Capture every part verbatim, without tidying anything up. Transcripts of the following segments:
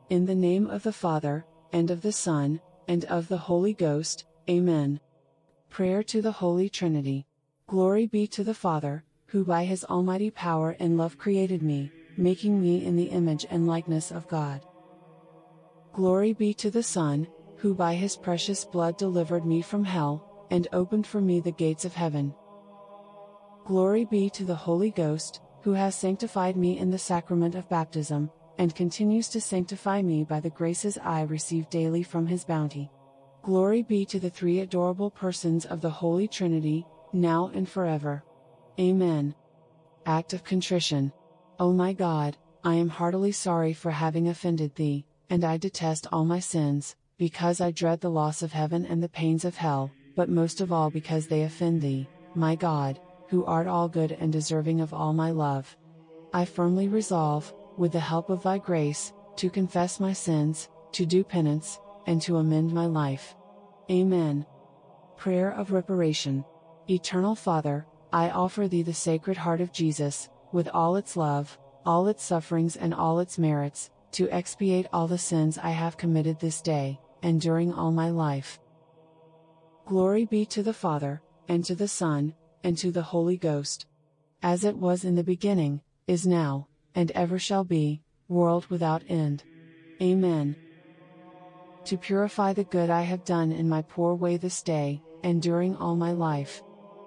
In the name of the Father, and of the Son, and of the Holy Ghost, Amen. Prayer to the Holy Trinity. Glory be to the Father, who by his almighty power and love created me, making me in the image and likeness of God. Glory be to the Son, who by his precious blood delivered me from hell, and opened for me the gates of heaven. Glory be to the Holy Ghost, who has sanctified me in the sacrament of baptism, and continues to sanctify me by the graces I receive daily from his bounty. Glory be to the three adorable persons of the Holy Trinity, now and forever. Amen. Act of Contrition. O my God, I am heartily sorry for having offended thee, and I detest all my sins, because I dread the loss of heaven and the pains of hell, but most of all because they offend thee, my God, who art all good and deserving of all my love. I firmly resolve, with the help of thy grace, to confess my sins, to do penance, and to amend my life. Amen. Prayer of Reparation. Eternal Father, I offer thee the Sacred Heart of Jesus, with all its love, all its sufferings and all its merits, to expiate all the sins I have committed this day, and during all my life. Glory be to the Father, and to the Son, and to the Holy Ghost. As it was in the beginning, is now, and ever shall be, world without end. Amen. To purify the good I have done in my poor way this day, and during all my life.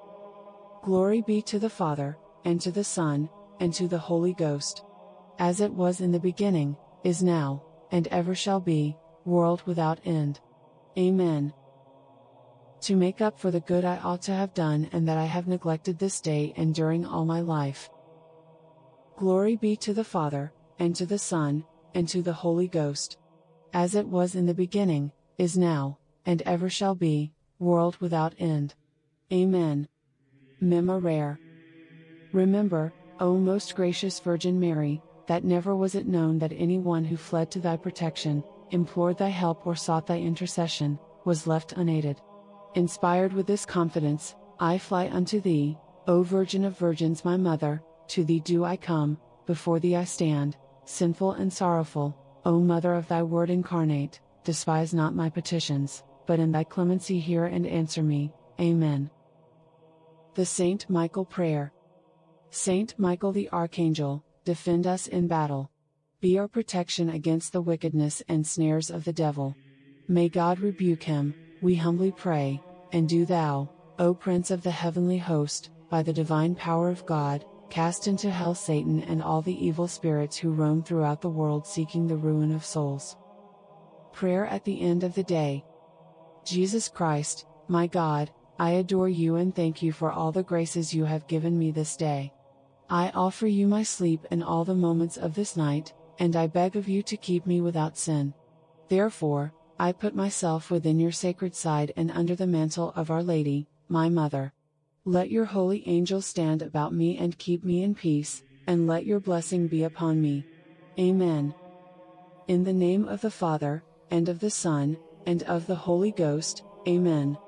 Glory be to the Father, and to the Son, and to the Holy Ghost. As it was in the beginning, is now, and ever shall be, world without end. Amen. To make up for the good I ought to have done and that I have neglected this day and during all my life. Glory be to the Father, and to the Son, and to the Holy Ghost. As it was in the beginning, is now, and ever shall be, world without end. Amen. Memorare. Remember, O most gracious Virgin Mary, that never was it known that any one who fled to thy protection, implored thy help or sought thy intercession, was left unaided. Inspired with this confidence, I fly unto thee, O Virgin of Virgins my Mother, to thee do I come, before thee I stand, sinful and sorrowful, O Mother of thy Word incarnate, despise not my petitions, but in thy clemency hear and answer me. Amen. The Saint Michael Prayer. Saint Michael the Archangel, defend us in battle. Be our protection against the wickedness and snares of the devil. May God rebuke him, we humbly pray, and do thou, O Prince of the heavenly host, by the divine power of God, cast into hell Satan and all the evil spirits who roam throughout the world seeking the ruin of souls. Prayer at the end of the day. Jesus Christ, my God, I adore you and thank you for all the graces you have given me this day. I offer you my sleep and all the moments of this night, and I beg of you to keep me without sin. Therefore, I put myself within your sacred side and under the mantle of Our Lady, my Mother. Let your holy angels stand about me and keep me in peace, and let your blessing be upon me. Amen. In the name of the Father, and of the Son, and of the Holy Ghost, Amen.